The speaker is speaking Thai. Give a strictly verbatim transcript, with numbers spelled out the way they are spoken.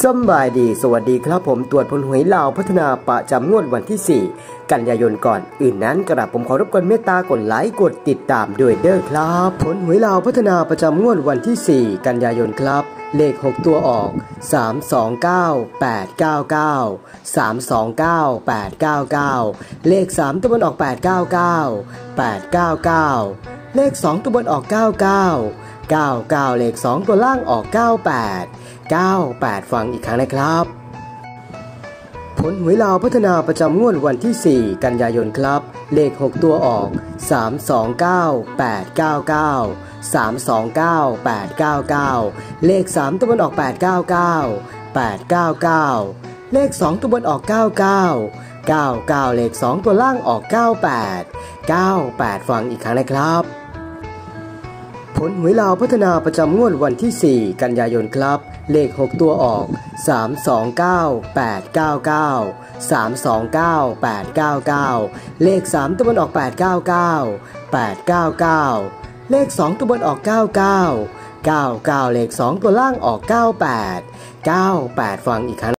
สบายดีสวัสดีครับผมตรวจผลหวยลาวพัฒนาประจำงวดวันที่สี่กันยายนก่อนอื่นนั้นกระผมขอรบกวนเมตตากดไลค์กดติดตามด้วยเด้อครับผลหวยลาวพัฒนาประจำงวดวันที่สี่กันยายนครับเลขหกตัวออกสาม สอง เก้า แปด เก้า เก้า สาม สอง เก้า แปด เก้า เก้าเลขสามตัวบนออกแปด เก้า เก้า แปด เก้า เก้าเลขสองตัวบนออกเก้า เก้า เก้า เก้าเลขสองตัวล่างออกเก้า แปด เก้า แปดฟังอีกครั้งนะครับผลหวยลาวพัฒนาประจำงวดวันที่สี่กันยายนครับเลขหกตัวออกสาม สอง เก้า แปด เก้า เก้า สาม สอง เก้า แปด เก้า เก้าเลขสามตัวบนออกแปด เก้า เก้า แปด เก้า เก้าเลขสองตัวบนออกเก้า เก้า เก้า เก้าเลขสองตัวล่างออกเก้า แปด เก้า แปดฟังอีกครั้งนะครับผลหวยลาวพัฒนาประจำงวดวันที่สี่กันยายนครับเลขหกตัวออกสาม สอง เก้า แปด เก้า เก้า สาม สอง เก้า แปด เก้า เก้าเลขสามตัวบนออกแปด เก้า เก้า แปด เก้า เก้าเลขสองตัวบนออกเก้า เก้า เก้า เก้าเลขสองตัวล่างออกเก้า แปด เก้า แปดฟังอีกครั้ง